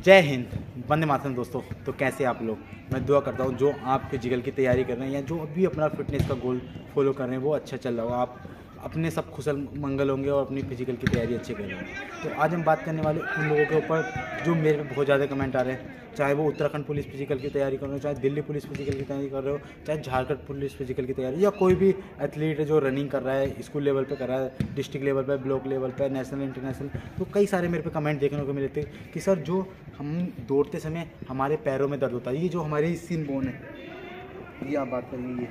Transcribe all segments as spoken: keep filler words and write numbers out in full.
जय हिंद, वंदे मातरम दोस्तों। तो कैसे आप लोग? मैं दुआ करता हूँ जो आप फिजिकल की तैयारी कर रहे हैं या जो अभी अपना फिटनेस का गोल फॉलो कर रहे हैं वो अच्छा चल रहा हो, आप अपने सब खुशल मंगल होंगे और अपनी फिजिकल की तैयारी अच्छे कर रहे होंगे। तो आज हम बात करने वाले उन लोगों के ऊपर जो मेरे पे बहुत ज़्यादा कमेंट आ रहे हैं, चाहे वो उत्तराखंड पुलिस फिजिकल की तैयारी कर रहे हो, चाहे दिल्ली पुलिस फिजिकल की तैयारी कर रहे हो, चाहे झारखंड पुलिस फिजिकल की तैयारी, या कोई भी एथलीट है जो रनिंग कर रहा है, स्कूल लेवल पे कर रहा है, डिस्ट्रिक्ट लेवल पे, ब्लॉक लेवल पे, नेशनल इंटरनेशनल। तो कई सारे मेरे पे कमेंट देखने को मिले थे कि सर जो हम दौड़ते समय हमारे पैरों में दर्द होता है, ये जो हमारी सिन बोन है, ये आप बात करेंगे,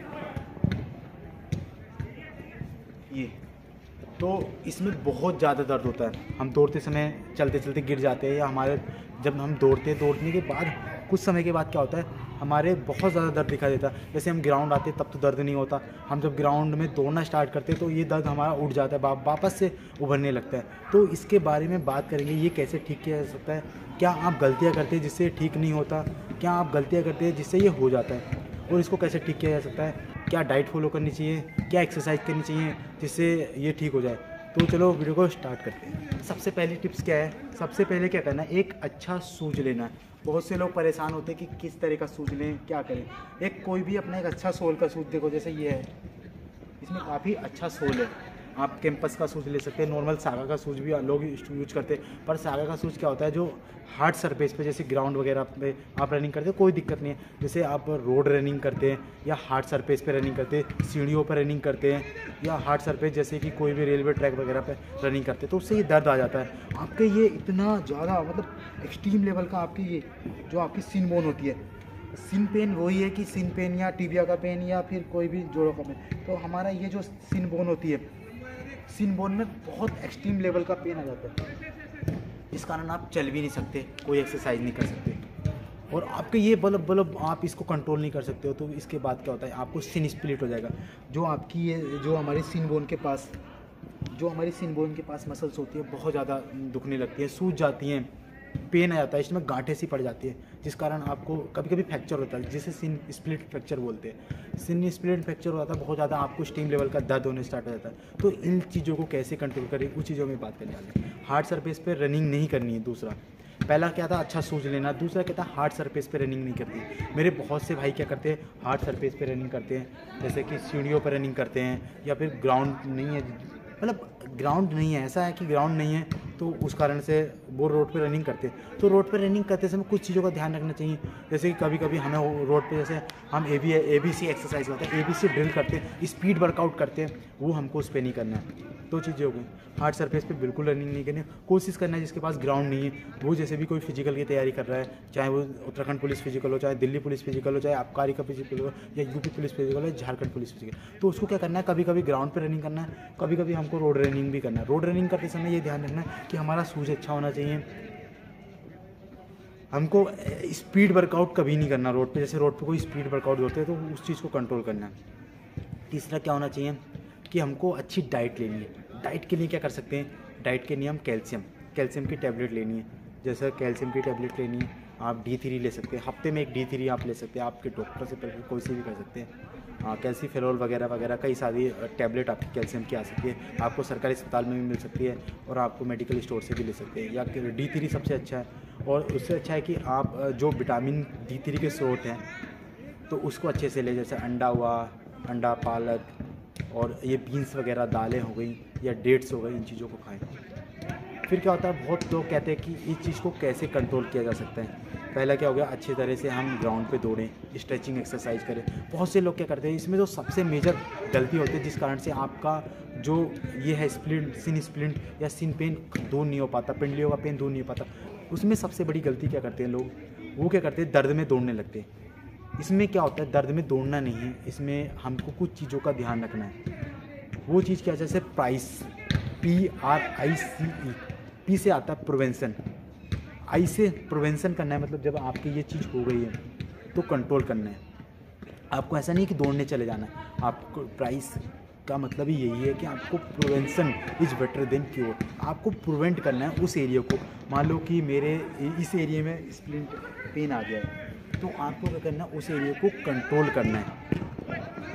ये ये तो इसमें बहुत ज़्यादा दर्द होता है। हम दौड़ते समय चलते चलते गिर जाते हैं, या हमारे जब हम दौड़ते हैं दौड़ने के बाद कुछ समय के बाद क्या होता है, हमारे बहुत ज़्यादा दर्द दिखाई देता है। जैसे हम ग्राउंड आते हैं तब तो दर्द नहीं होता, हम जब ग्राउंड में दौड़ना स्टार्ट करते हैं तो ये दर्द हमारा उठ जाता है, वापस से उभरने लगता है। तो इसके बारे में बात करेंगे, ये कैसे ठीक किया जा सकता है, क्या आप गलतियाँ करते हैं जिससे ठीक नहीं होता, क्या आप गलतियाँ करते हैं जिससे ये हो जाता है, और इसको कैसे ठीक किया जा सकता है, क्या डाइट फॉलो करनी चाहिए, क्या एक्सरसाइज करनी चाहिए जिससे ये ठीक हो जाए। तो चलो वीडियो को स्टार्ट करते हैं। सबसे पहली टिप्स क्या है, सबसे पहले क्या करना है, एक अच्छा शूज लेना है। बहुत से लोग परेशान होते हैं कि किस तरह का शूज लें, क्या करें। एक कोई भी अपना एक अच्छा सोल का शूज देखो, जैसे ये है, इसमें काफ़ी अच्छा सोल है। आप कैंपस का शूज़ ले सकते हैं, नॉर्मल सागा का शूज़ भी लोग यूज करते हैं, पर सागा का शूज़ क्या होता है, जो हार्ड सरफेस पे जैसे ग्राउंड वगैरह पे आप रनिंग करते हैं कोई दिक्कत नहीं है। जैसे आप रोड रनिंग करते हैं या हार्ड सरफेस पे रनिंग करते हैं, सीढ़ियों पर रनिंग करते हैं, या हार्ड सरफेस जैसे कि कोई भी रेलवे ट्रैक वगैरह पे रनिंग करते हैं, तो उससे ये दर्द आ जाता है आपके। ये इतना ज़्यादा मतलब एक्सट्रीम लेवल का आपकी ये जो आपकी सिन बोन होती है, सिन पेन वही है कि सिन पेन या टिबिया का पेन या फिर कोई भी जोड़ों का पेन। तो हमारा ये जो सिन बोन होती है, सिन बोन में बहुत एक्सट्रीम लेवल का पेन आ जाता है, इस कारण आप चल भी नहीं सकते, कोई एक्सरसाइज नहीं कर सकते, और आपके ये बल्ब बल्ब आप इसको कंट्रोल नहीं कर सकते हो। तो इसके बाद क्या होता है, आपको सिन स्प्लिट हो जाएगा। जो आपकी ये जो हमारी सिन बोन के पास जो हमारी सिन बोन के पास मसल्स होती है बहुत ज़्यादा दुखने लगती है, सूज जाती हैं, पेन आ जाता है, इसमें गांठें सी पड़ जाती है, जिस कारण आपको कभी कभी फ्रैक्चर होता है, जिसे सिन स्प्लिट फ्रैक्चर बोलते हैं। सिन स्प्लिट फ्रैक्चर होता है, बहुत ज़्यादा आपको स्टीम लेवल का दर्द होने स्टार्ट हो जाता है। तो इन चीज़ों को कैसे कंट्रोल करें, उस चीज़ों में बात करने वाले हैं। हार्ड सरफेस पे रनिंग नहीं करनी है। दूसरा, पहला क्या था, अच्छा शूज लेना। दूसरा क्या था, हार्ड सरफेस पे रनिंग नहीं करती। मेरे बहुत से भाई क्या करते हैं, हार्ड सरफेस पे रनिंग करते हैं, जैसे कि सीढ़ियों पर रनिंग करते हैं, या फिर ग्राउंड नहीं है, मतलब ग्राउंड नहीं है, ऐसा है कि ग्राउंड नहीं है तो उस कारण से वो रोड पे रनिंग करते हैं। तो रोड पे रनिंग करते समय कुछ चीज़ों का ध्यान रखना चाहिए, जैसे कि कभी कभी हमें रोड पे जैसे हम A B A B C exercise करते हैं, ए बी सी ड्रिल करते हैं, स्पीड वर्कआउट करते हैं, वो हमको उस पर नहीं करना है। दो चीज़ें हो गई, हार्ड सरफेस पे बिल्कुल रनिंग नहीं करनी, कोशिश करना है जिसके पास ग्राउंड नहीं है वो, जैसे भी कोई फिजिकल की तैयारी कर रहा है, चाहे वो उत्तराखंड पुलिस फिजिकल हो, चाहे दिल्ली पुलिस फिजिकल हो, चाहे आबकारी का फिजिकल हो, या यूपी पुलिस फिजिकल हो, झारखंड पुलिस फिजिकल, तो उसको क्या करना है, कभी कभी ग्राउंड पर रनिंग करना है, कभी कभी हमको रोड रनिंग भी करना है। रोड रनिंग करते समय ये ध्यान रखना है कि हमारा शूज अच्छा होना चाहिए, हमको स्पीड वर्कआउट कभी नहीं करना रोड पे। जैसे रोड पे कोई स्पीड वर्कआउट होते हैं तो उस चीज़ को कंट्रोल करना है। तीसरा क्या होना चाहिए कि हमको अच्छी डाइट लेनी है। डाइट के लिए क्या कर सकते हैं, डाइट के लिए हम कैल्शियम कैल्शियम की टैबलेट लेनी है। जैसे कैल्शियम की टैबलेट लेनी है, आप डी थ्री ले सकते हैं, हफ्ते में एक डी थ्री आप ले सकते हैं, आपके डॉक्टर से पहले कोई से भी कर सकते हैं। हाँ, कैल्सीफेरोल वगैरह वगैरह कई सारी टैबलेट आपकी कैल्शियम की आ सकती है, आपको सरकारी अस्पताल में भी मिल सकती है, और आपको मेडिकल स्टोर से भी ले सकते हैं। या डी थ्री सबसे अच्छा है, और उससे अच्छा है कि आप जो विटामिन डी थ्री के स्रोत हैं तो उसको अच्छे से ले, जैसे अंडा हुआ, अंडा, पालक, और ये बीन्स वगैरह, दालें हो गई या डेट्स हो गई, इन चीज़ों को खाएं। फिर क्या होता है, बहुत लोग कहते हैं कि इस चीज़ को कैसे कंट्रोल किया जा सकता है। पहला क्या हो गया, अच्छी तरह से हम ग्राउंड पे दौड़ें, स्ट्रेचिंग एक्सरसाइज करें। बहुत से लोग क्या करते हैं, इसमें जो सबसे मेजर गलती होती है जिस कारण से आपका जो ये है स्प्लिंट सिन स्प्लिंट या सिन पेन दूर नहीं हो पाता, पिंडलियों का पेन दूर नहीं हो पाता, उसमें सबसे बड़ी गलती क्या करते हैं लोग, वो क्या करते हैं, दर्द में दौड़ने लगते हैं। इसमें क्या होता है, दर्द में दौड़ना नहीं है, इसमें हमको कुछ चीज़ों का ध्यान रखना है। वो चीज़ क्या, जैसे price, P R I C E, P से आता है प्रिवेंशन, आई से प्रिवेंशन करना है, मतलब जब आपकी ये चीज़ हो गई है तो कंट्रोल करना है। आपको ऐसा नहीं कि दौड़ने चले जाना है, आपको प्राइस का मतलब ही यही है कि आपको prevention is better than cure. आपको प्रिवेंट करना है उस एरिया को। मान लो कि मेरे इस एरिया में स्प्लिंट पेन आ गया है, तो आपको क्या करना है, उस एरिया को कंट्रोल करना है।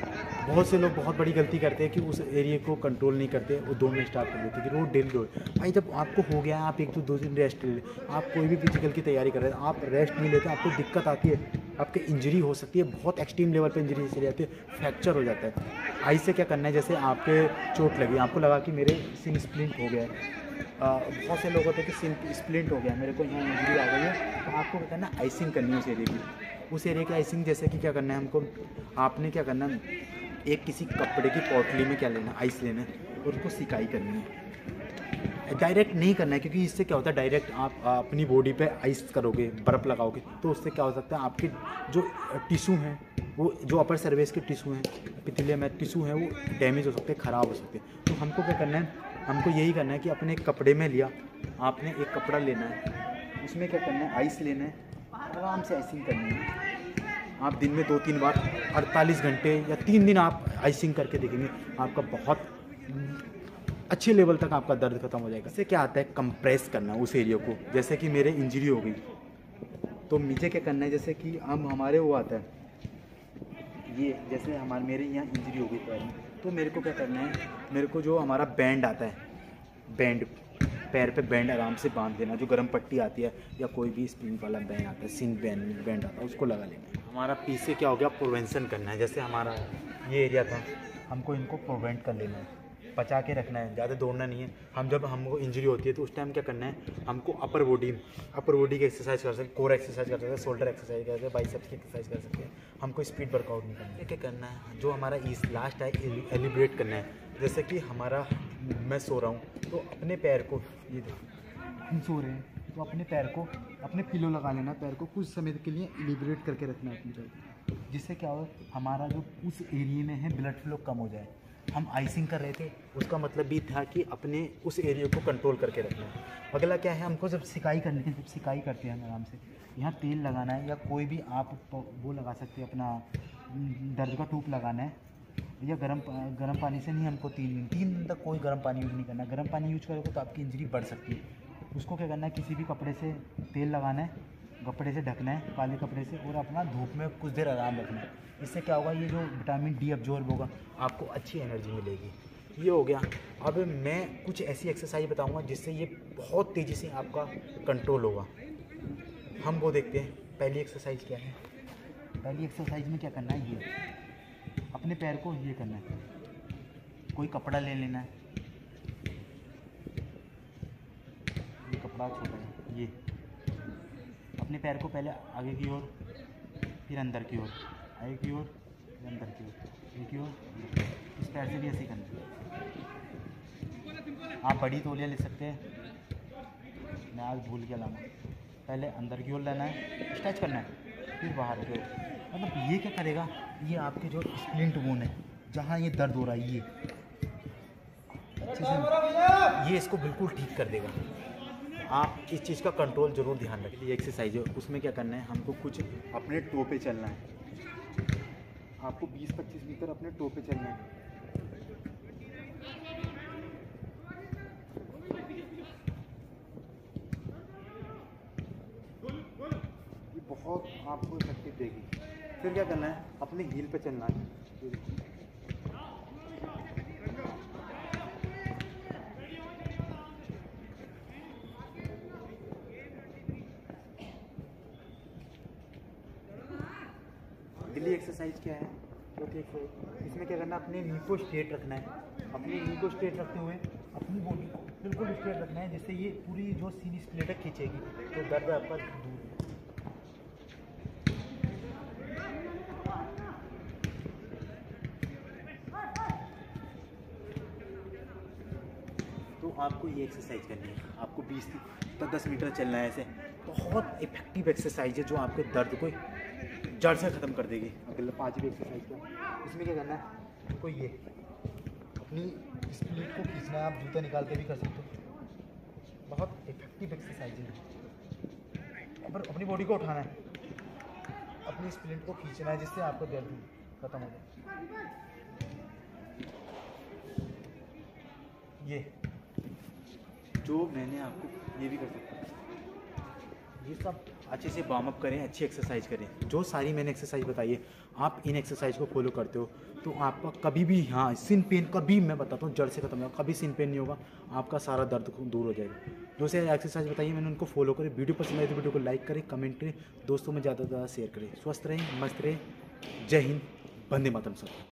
बहुत से लोग बहुत बड़ी गलती करते हैं कि उस एरिया को कंट्रोल नहीं करते, वो दौड़ने स्टार्ट कर देते हैं कि वो डेली दौड़। भाई जब आपको हो गया है, आप एक तो दो दिन रेस्ट ले लें। आप कोई भी फिजिकल की तैयारी कर रहे हैं, आप रेस्ट नहीं लेते, आपको दिक्कत आती है, आपकी इंजरी हो सकती है, बहुत एक्सट्रीम लेवल पे इंजरी चली जाती है, फ्रैक्चर हो जाता है। आई से क्या करना है, जैसे आपके चोट लगी, आपको लगा कि मेरे सिन स्प्लिंट हो गया है, बहुत से लोग होते हैं कि सिन स्प्लिंट हो गया, मेरे को यहाँ इंजरी आ गई है, तो आपको क्या करना है, आइसिंग करनी है उस एरिया की। उस एरिया की आइसिंग जैसे कि क्या करना है हमको, आपने क्या करना है, एक किसी कपड़े की पोटली में क्या लेना, आइस लेना है और उसको सिकाई करनी है। डायरेक्ट नहीं करना है, क्योंकि इससे क्या होता है, डायरेक्ट आप अपनी बॉडी पे आइस करोगे, बर्फ़ लगाओगे, तो उससे क्या हो सकता है, आपके जो टिश्यू हैं, वो जो अपर सर्विस के टिश्यू हैं, पिथिले में टिश्यू हैं, वो डैमेज हो सकते हैं, ख़राब हो सकते हैं। तो हमको क्या करना है, हमको यही करना है कि अपने एक कपड़े में लिया, आपने एक कपड़ा लेना है, उसमें क्या करना है, आइस लेना है, आराम से आइसिंग करनी है। आप दिन में दो तीन बार अड़तालीस घंटे या तीन दिन आप आइसिंग करके देखेंगे, आपका बहुत अच्छे लेवल तक आपका दर्द खत्म हो जाएगा। इससे क्या आता है, कंप्रेस करना उस एरिया को। जैसे कि मेरे इंजरी हो गई, तो मुझे क्या करना है, जैसे कि हम हमारे वो आता है, ये जैसे हमारे मेरे यहाँ इंजरी हो गई पैर में, तो मेरे को क्या करना है, मेरे को जो हमारा बैंड आता है, बैंड पैर पे बैंड आराम से बांध देना, जो गर्म पट्टी आती है या कोई भी स्प्रिंग वाला बैंड आता है, सिन बैंड बैंड आता है, उसको लगा लेना। हमारा पीछे क्या हो गया, प्रिवेंशन करना है। जैसे हमारा ये एरिया था, हमको इनको प्रिवेंट कर लेना है, बचा के रखना है, ज़्यादा दौड़ना नहीं है। हम जब हमको इंजरी होती है तो उस टाइम क्या करना है, हमको अपर बॉडी अपर बॉडी की एक्सरसाइज कर सकते हैं, कोर एक्सरसाइज कर सकते हैं, शोल्डर एक्सरसाइज कर सकते हैं, बाइसेप्स की एक्सरसाइज कर सकते हैं। हमको स्पीड वर्कआउट नहीं करना है। क्या करना है, जो हमारा इस लास्ट है एलिब्रेट करना है। जैसे कि हमारा मैं सो रहा हूँ, तो अपने पैर को, ये देखो हम सो रहे हैं, तो अपने पैर को, अपने पिलो लगा लेना, पैर को कुछ समय के लिए एलिब्रेट करके रखना है अपने पैर, जिससे क्या हो, हमारा जो उस एरिया में है ब्लड फ्लो कम हो जाए। हम आइसिंग कर रहे थे, उसका मतलब भी था कि अपने उस एरिया को कंट्रोल करके रखना है। अगला क्या है, हमको जब सिकाई करनी है, जब सिकाई करते हैं आराम से, यहाँ तेल लगाना है, या कोई भी आप वो लगा सकते हैं, अपना दर्द का टूप लगाना है, या गर्म गर्म पानी से नहीं, हमको तीन दिन तीन दिन तक कोई गर्म पानी यूज़ नहीं करना। गर्म पानी यूज करोगे तो आपकी इंजरी बढ़ सकती है। उसको क्या करना है, किसी भी कपड़े से तेल लगाना है, कपड़े से ढकना है, काले कपड़े से, और अपना धूप में कुछ देर आराम रखना है। इससे क्या होगा, ये जो विटामिन डी अब्जॉर्ब होगा, आपको अच्छी एनर्जी मिलेगी। ये हो गया। अब मैं कुछ ऐसी एक्सरसाइज बताऊंगा जिससे ये बहुत तेज़ी से आपका कंट्रोल होगा। हम वो देखते हैं। पहली एक्सरसाइज क्या है, पहली एक्सरसाइज में क्या करना है, ये अपने पैर को ये करना है, कोई कपड़ा ले लेना है, ये कपड़ा छोटा है, ये अपने पैर को पहले आगे की ओर, फिर अंदर की ओर, आगे की ओर, फिर अंदर की ओर, आगे की ओर, इस पैर से भी ऐसे करना है। आप बड़ी तौलिया ले सकते हैं, मैं आज भूल गया लाना। पहले अंदर की ओर लेना है, स्ट्रेच करना है, फिर बाहर की ओर। मतलब ये क्या करेगा, ये आपके जो स्प्लिंट बोन है, जहाँ ये दर्द हो रहा है, ये अच्छे से ये इसको बिल्कुल ठीक कर देगा। आप इस चीज़ का कंट्रोल जरूर ध्यान रखें। ये एक्सरसाइज है, उसमें क्या करना है, हमको कुछ अपने टो पे चलना है। आपको बीस पच्चीस मीटर अपने टो पे चलना है। ये बहुत आपको इफेक्टिव देगी। फिर क्या करना है, अपने हील पे चलना है। दिल्ली एक्सरसाइज क्या है, चौथी एक्सरसाइज, इसमें क्या करना है, अपने नी को स्ट्रेट रखना है। अपने नी को स्ट्रेट रखते हुए अपनी बॉडी को बिल्कुल स्ट्रेट रखना है, जिससे ये पूरी जो सीनी स्प्लिट है खींचेगी, तो दर्द आपका दूर। तो आपको ये एक्सरसाइज करनी है, आपको बीस से दस मीटर चलना है। ऐसे बहुत इफेक्टिव एक्सरसाइज है जो आपके दर्द को जड़ से ख़त्म कर देगी। अगला पाँचवीं एक्सरसाइज क्या, इसमें क्या करना है, आपको ये अपनी स्प्लिट को खींचना है। आप जूता निकाल के भी कर सकते हो, बहुत इफेक्टिव एक्सरसाइज है। पर अपनी बॉडी को उठाना है, अपनी स्प्लिट को खींचना है, जिससे आपको दर्द खत्म हो जाए। ये जो मैंने आपको, ये भी कर सकता हूँ, ये सब अच्छे से वार्म अप करें, अच्छी एक्सरसाइज करें। जो सारी मैंने एक्सरसाइज बताई है, आप इन एक्सरसाइज को फॉलो करते हो तो आपका कभी भी, हाँ, सिन पेन कभी, मैं बताता हूँ, जड़ से खत्म होगा, कभी सिन पेन नहीं होगा, आपका सारा दर्द दूर हो जाएगा। जो से एक्सरसाइज बताइए मैंने, उनको फॉलो करें। वीडियो पसंद आए तो वीडियो को लाइक करें, कमेंट करें, दोस्तों में ज़्यादा से ज़्यादा शेयर करें। स्वस्थ रहें, मस्त रहें। जय हिंद, वंदे मातरम सब।